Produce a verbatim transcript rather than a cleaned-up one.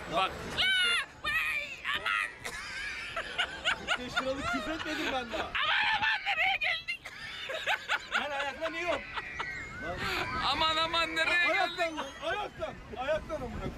Bak. kırk beş liralık küfretmedim ben daha. Aman aman nereye geldik? Ben ayaklanıyorum. Aman aman nereye geldik? Ayaktan lan, ayaktan. Ayaktan amına koyayım.